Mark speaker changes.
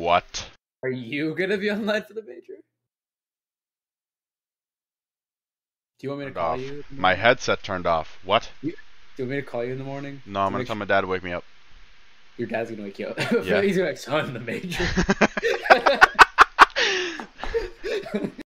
Speaker 1: What?
Speaker 2: Are you gonna be online for the major? Do you want me to
Speaker 1: Turned
Speaker 2: call
Speaker 1: off.
Speaker 2: you?
Speaker 1: My headset turned off. What?
Speaker 2: Do you want me to call you in the morning?
Speaker 1: No, I'm gonna tell my dad to wake me up.
Speaker 2: Your dad's gonna wake you up.
Speaker 1: Yeah.
Speaker 2: He's gonna be like, son, the major.